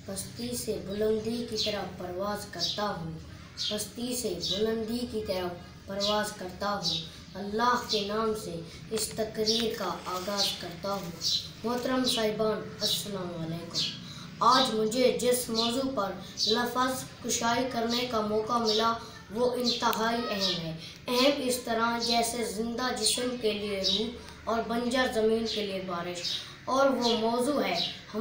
पस्ती से बुलंदी की तरफ परवाज़ करता हूँ, पस्ती से बुलंदी की तरफ परवाज़ करता हूँ। अल्लाह के नाम से इस तकरीर का आगाज़ करता हूँ। मोहतरम साहिबान, अस्सलाम वालेकुम। आज मुझे जिस मौजू पर लफ्ज़ कुशाई करने का मौका मिला वो इंतहाई अहम है। अहम इस तरह जैसे ज़िंदा जिस्म के लिए रूह और बंजर ज़मीन के लिए बारिश। और वो मौजू है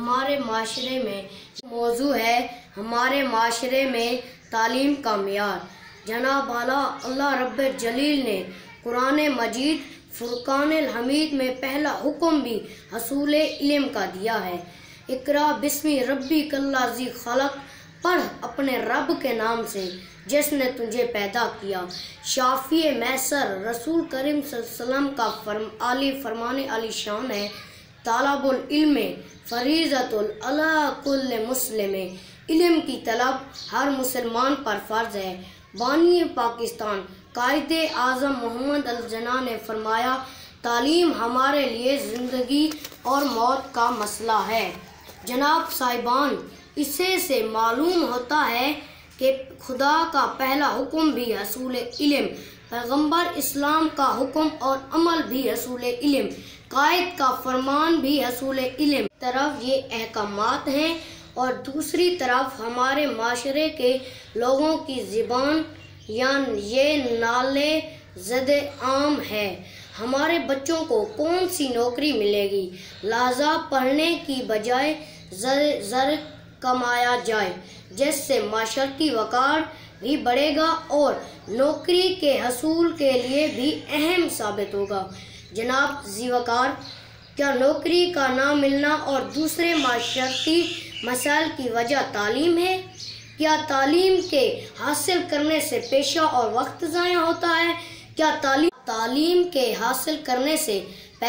हमारे माशरे में तालीम का मियार। जनाब आला अल्लाह रब्बे जलील ने कुरान मजीद फुरकानिल हमीद में पहला हुक्म भी हसूल इल्म का दिया है। इकरा बिस्मी रब्बी कल्लाज़ी खलक, पढ़ अपने रब के नाम से जिसने तुझे पैदा किया। शाफ़ी मैसर रसूल करीम सल्लल्लाहु अलैहि वसल्लम का आली फरमाने आली शान है, तालबुल इल्म फरीज़तुल अला कुल्ल मुस्लिम। इल्म की तलब हर मुसलमान पर फ़र्ज़ है। बानी पाकिस्तान कायदे आज़म मोहम्मद अली जिन्ना ने फरमाया, तालीम हमारे लिए ज़िंदगी और मौत का मसला है। जनाब साहिबान, इससे से मालूम होता है कि खुदा का पहला हुक्म भी हसूल इल्म, पैगम्बर इस्लाम का हुक्म और अमल भी हसूल इल्म, कायद का फरमान भी हसूल इल्म। तरफ ये अहकामात हैं और दूसरी तरफ हमारे माशरे के लोगों की ज़बान या ये नाले ज़द आम है। हमारे बच्चों को कौन सी नौकरी मिलेगी, लिहाजा पढ़ने की बजाय ज़र कमाया जाए, जिससे माशरती वक़ार भी बढ़ेगा और नौकरी के हसूल के लिए भी अहम साबित होगा। जनाब ज़ीवकार, क्या नौकरी का ना मिलना और दूसरे माशरती मसाइल की वजह तालीम है? क्या तालीम के हासिल करने से पेशा और वक्त ज़ाया होता है? क्या तालीम के हासिल करने से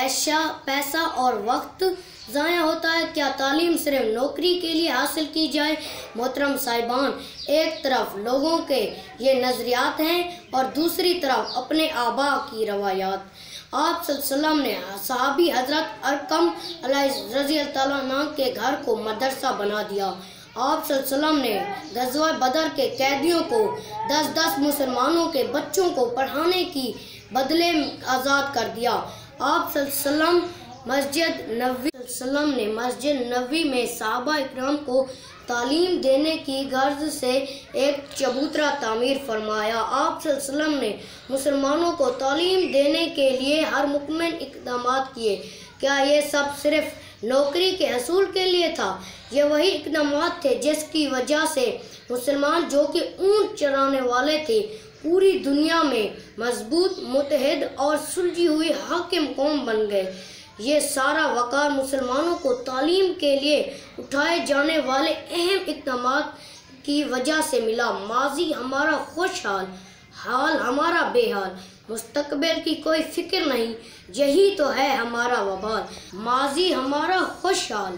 पैसा और वक्त ज़ाया होता है? क्या तालीम सिर्फ नौकरी के लिए हासिल की जाए? मोहतरम साहिबान, एक तरफ लोगों के ये नज़रियात हैं और दूसरी तरफ अपने आबा की रवायात। आप सल्लल्लाहु अलैहि वसल्लम ने सहाबी हज़रत अरकम रज़ी अल्लाह अन्हु के घर को मदरसा बना दिया। आप सल्लल्लाहु अलैहि वसल्लम ने ग़ज़वा बदर के कैदियों को 10-10 मुसलमानों के बच्चों को पढ़ाने की बदले आज़ाद कर दिया। आप सल्लल्लाहु अलैहि वसल्लम ने मस्जिद नबवी में सहाबा इकराम को तालीम देने की गर्ज से एक चबूतरा तामीर फरमाया। आप सल्लल्लाहु अलैहि वसल्लम ने मुसलमानों को तालीम देने के लिए हर मुकम्मल इक़दामात किए। क्या ये सब सिर्फ नौकरी के हसूल के लिए था? ये वही इक़दामात थे जिसकी वजह से मुसलमान, जो कि ऊँट चराने वाले थे, पूरी दुनिया में मजबूत, मुत्तहिद और सुलझी हुई हाकिम कौम बन गए। ये सारा वक़ार मुसलमानों को तालीम के लिए उठाए जाने वाले अहम इक़दामात की वजह से मिला। माजी हमारा खुशहाल, हाल हमारा बेहाल, मुस्तकबिल की कोई फ़िक्र नहीं, यही तो है हमारा वबाल। माजी हमारा खुशहाल,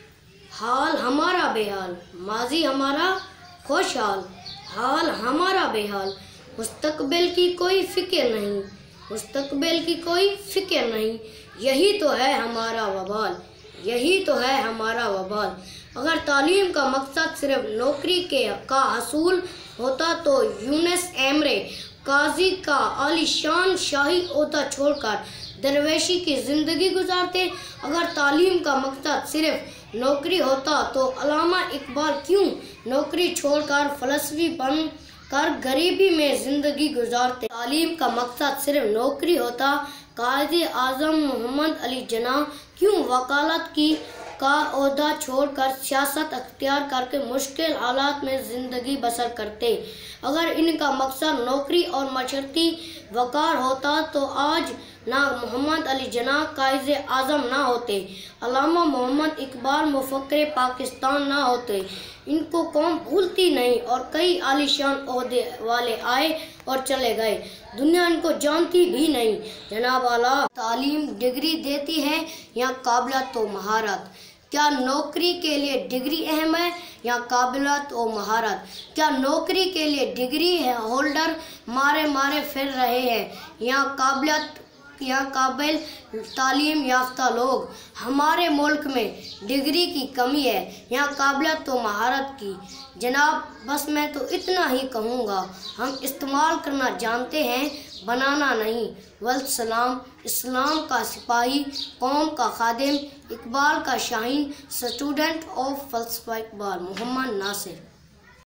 हाल हमारा बेहाल, माजी हमारा खुशहाल, हाल हमारा बेहाल, मुस्तकबिल की कोई फ़िक्र नहीं, मुस्तकबिल की कोई फ़िक्र नहीं, यही तो है हमारा वबाल, यही तो है हमारा वबाल। अगर तालीम का मकसद सिर्फ नौकरी का हसूल होता तो यूनुस एमरे काजी का आलीशान शाही ओहदा छोड़कर दरवेशी की ज़िंदगी गुजारते। अगर तालीम का मकसद सिर्फ नौकरी होता तो अल्लामा इकबाल क्यों नौकरी छोड़कर फ़लस्फी बन कर गरीबी में ज़िंदगी गुजारते। तालीम का मकसद सिर्फ नौकरी होता, कायदे आज़म मोहम्मद अली जिन्ना क्यों वकालत का ओहदा छोड़कर सियासत अख्तियार करके मुश्किल हालात में ज़िंदगी बसर करते। अगर इनका मकसद नौकरी और माशरती वक़ार होता तो आज ना मोहम्मद अली जिन्ना कायदे आज़म ना होते, अल्लामा मोहम्मद इकबाल मुफक्किर पाकिस्तान ना होते। इनको कौम भूलती नहीं और कई आलीशान ओहदे वाले आए और चले गए, दुनिया इनको जानती भी नहीं। जनाब आला, तालीम डिग्री देती है या काबिलियत व महारत? क्या नौकरी के लिए डिग्री अहम है या काबिलियत व महारत? क्या नौकरी के लिए डिग्री होल्डर मारे फिर रहे हैं या काबिलियत यहाँ काबिल तालीम याफ्ता लोग। हमारे मुल्क में डिग्री की कमी है, यहाँ काबिलियत व महारत की। जनाब बस मैं तो इतना ही कहूँगा, हम इस्तेमाल करना जानते हैं, बनाना नहीं। वल्सलाम। इस्लाम का सिपाही, कौम का खादिम, इकबाल का शाहीन, स्टूडेंट ऑफ फ़लसफ़ा इकबाल। मोहम्मद नासिर।